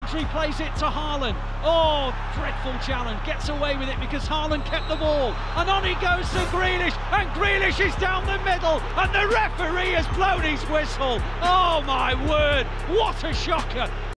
Rodri plays it to Haaland. Oh, dreadful challenge. Gets away with it because Haaland kept the ball. And on he goes to Grealish. And Grealish is down the middle. And the referee has blown his whistle. Oh, my word. What a shocker.